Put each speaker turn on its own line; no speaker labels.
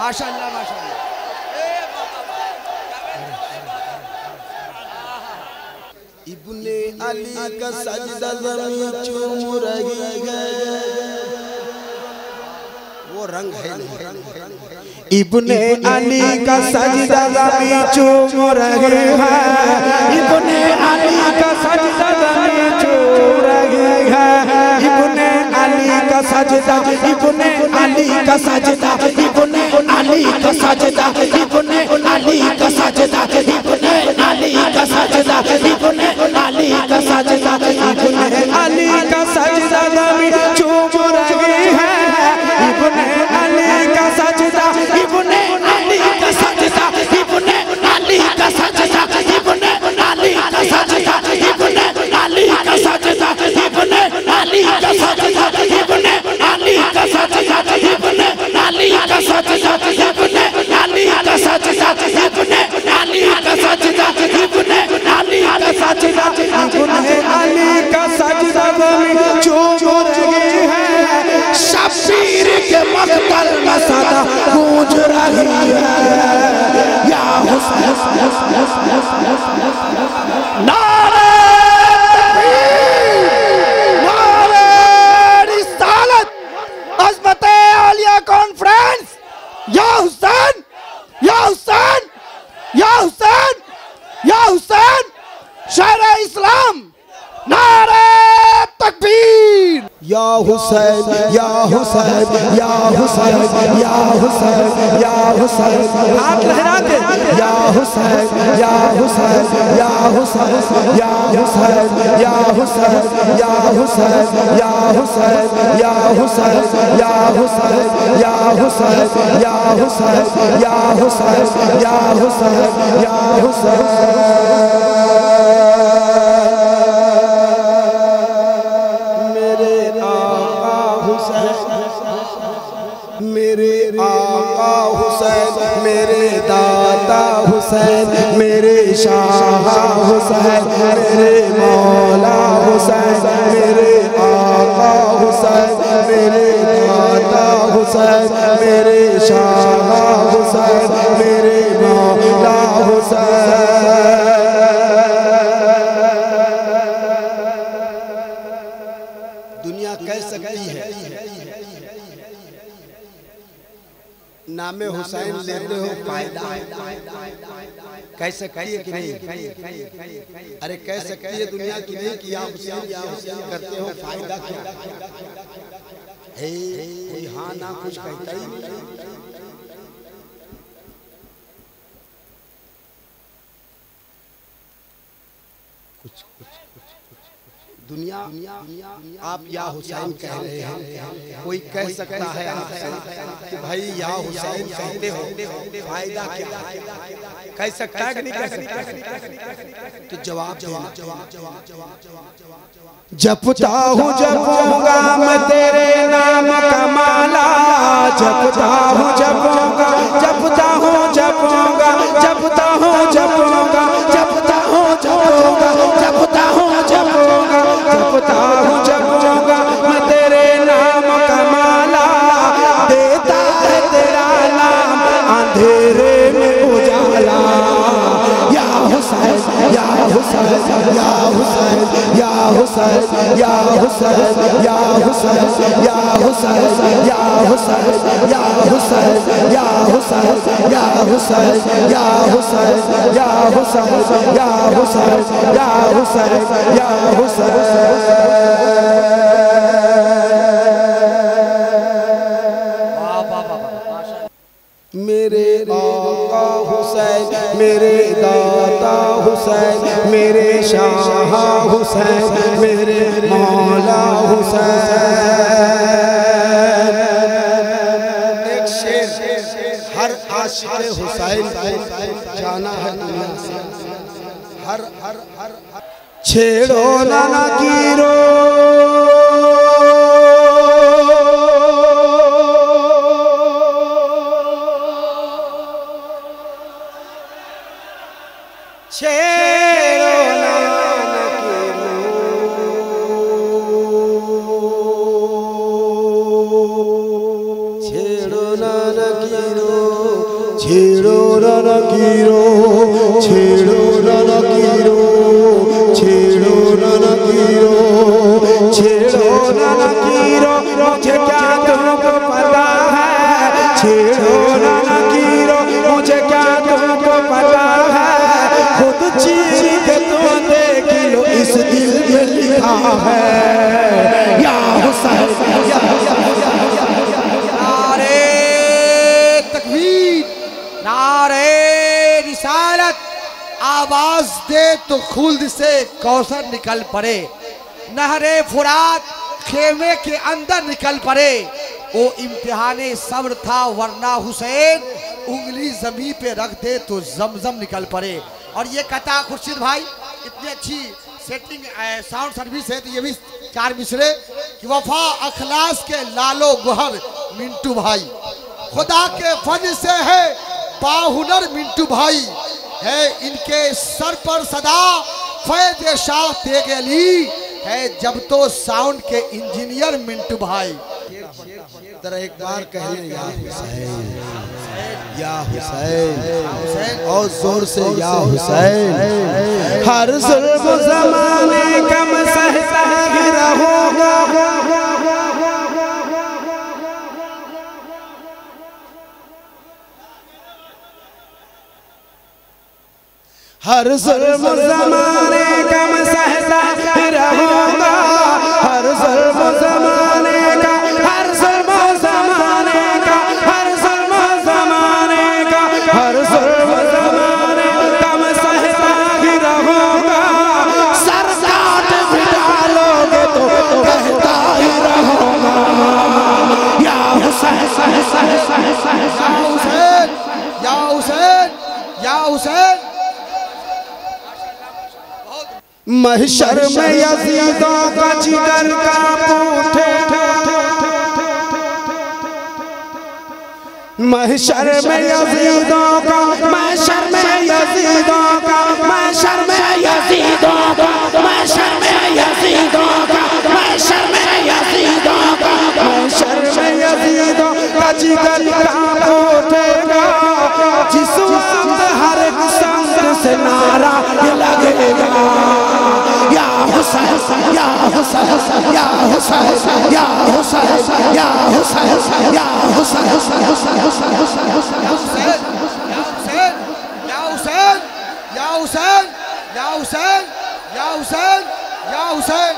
माशाअल्लाह माशाअल्लाह। इब्ने अली का सजदा ज़मीन चूम रही है, वो रंग है
इब्ने अली का सजदा ज़मीन चूम रही है, इब्ने अली का सजदा ज़मीन चूम रही है, इब्ने अली का सजदा, इब्ने अली का सजदा, इब्ने अली का सजदा, इब्ने अली का सजदा, इब्ने अली का सजदा, इब्ने अली का सजदा, इब्ने अली का सजदा ज़मीन चूम रही है, इब्ने अली का सजदा, इब्ने अली का सजदा, इब्ने अली का सजदा, इब्ने अली का सजदा, इब्ने अली का सजदा, इब्ने अली का सजदा, इब्ने अली का सजदा, इब्ने अली का सजदा, इब्ने अली का सजदा, इब्ने अली का सजदा, इब्ने अली का सजदा, इब्ने अली का सजदा चूम रही है, शब्बीर के मक़तल का सदा गूंज रही है, या हुसैन नारे तकबीर, नारे रिसालत, अज़मते आलिया कॉन्फ्रेंस, या हुसैन, या हुसैन, या हुसैन, या हुसैन, शहर इस्लाम, नारे तकबीर,
या हुसैन, या हुसैन, या हुसैन, या हुसैन, या हुसैन,
हाथ लहरा के,
या हुसैन, या हुसैन, या हुसैन, या हुसैन, या हुसैन, या हुसैन, या हुसैन, या हुसैन, या हुसैन, या हुसैन, या हुसैन, या हुसैन, या हुसैन, या हुसैन। मेरे आका हुसैन, मेरे दाता हुसैन, मेरे शाह हुसैन, मेरे मौला हुसैन, मेरे आका हुसैन, मेरे दाता हुसैन, मेरे शाह हुसैन, मेरे मौला हुसैन। दुनिया कह सकती है नामे हुसैन लेते हो फायदा, कह सकती है कि नहीं? अरे कह सकती है दुनिया की नहीं कि या हुसैन करते हो फायदा क्या है? कोई हाँ ना कुछ कहता ही नहीं। कुछ दुनिया आप या हुसैन कह रहे हैं, कोई कह सकता है आपसे कि भाई या हुसैन कहते हो फायदा क्या? कह सकता है कि नहीं कह सकता? तो जवाब
जपता हूँ जपूंगा मैं तेरे नाम का माला, जपता हूँ जपूंगा, जपता हूँ जपूंगा, जपता हूँ जपूंगा, जपता हूँ जपूंगा, जपता हूँ जपूंगा, जपता हूँ जपूंगा मैं तेरे नाम का माला, देता है तेरा नाम अंधेरे में उजाला, या हुसैन, या हुसैन, या हुसैन, या हुसैन, या हुसैन, या हुसैन, या हुसैन, या हुसैन, या हुसैन, या हुसैन, या हुसैन, या हुसैन, या हुसैन, या हुसैन, या हुसैन, या हुसैन।
मेरे आका हुसैन, मेरे दाता हुसैन, मेरे शाह हुसैन, मेरे मौला हुसैन। एक शेर हर आशिक़ हुसैन को जाना है दुनिया से, हर हर हर
छेड़ो ना कीरो
छेड़ो ना कीरो छेड़ो नकीरो, छेड़ो नकीरो, छेड़ो नकीरो, छेड़ो नकीरो, मुझे क्या तुमको पता है, छेड़ो नकीरो, मुझे क्या तुमको पता है, खुद चीर के तो देख लो इस दिल में लिखा है या हुसैन।
नारे तकबीर, नारे रिसालत, आवाज दे तो खुल्द से कौसर निकल पड़े, नहरे फुरात खेमे के अंदर निकल पड़े। वो इम्तिहाने सब्र था वरना हुसैन उंगली जमीन पे रख दे तो जमजम निकल पड़े। और ये कहता खुर्शीद भाई इतनी अच्छी सेटिंग साउंड सर्विस है, तो ये भी चार मिसरे कि वफा अखलास के लालो गोहर मिंटू भाई, खुदा के फन से है बाहुनर मिंटू भाई, है इनके सर पर सदा फैज़ शाह तेग अली, है जब तो साउंड के इंजीनियर मिंटू भाई।
जरा एक बार कह लें या हुसैन, या हुसैन, और जोर से या हुसैन।
हर जुल्म ज़माने का मैं सहता ही रहूंगा, हर जुल्म ज़माने का मैं सहता ही रहूंगा, हर जुल्म ज़माने का, हर जुल्म ज़माने का, हर जुल्म ज़माने का, हर जुल्म ज़माने का मैं सहता ही रहूंगा, सर काट भी डालोगे तो कहता ही रहूंगा या हुसैन,
या हुसैन, या हुसैन, या हुसैन।
महशर में यज़ीदों का जिगर कांप उठे, महशर में यज़ीदों का, महशर में यज़ीदों का, महशर में यज़ीदों का, महशर में यज़ीदों का, महशर में यज़ीदों का, महशर में यज़ीदों का जिगर कांप उठेगा, जिस वक्त हर एक संग से नारा लगेगा या हुसैन, या हुसैन, या हुसैन, या हुसैन, या हुसैन, या हुसैन, हुसैन, हुसैन, हुसैन, हुसैन, हुसैन,
या हुसैन, या हुसैन, या हुसैन, या हुसैन, या हुसैन, या हुसैन, या हुसैन।